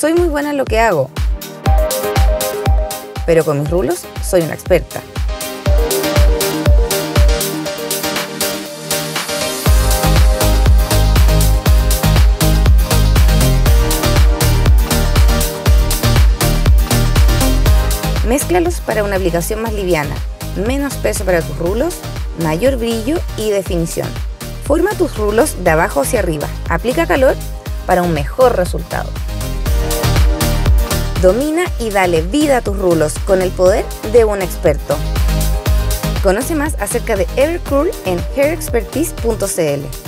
Soy muy buena en lo que hago, pero con mis rulos soy una experta. Mézclalos para una aplicación más liviana, menos peso para tus rulos, mayor brillo y definición. Forma tus rulos de abajo hacia arriba, aplica calor para un mejor resultado. Domina y dale vida a tus rulos con el poder de un experto. Conoce más acerca de Evercurl en hairexpertise.cl.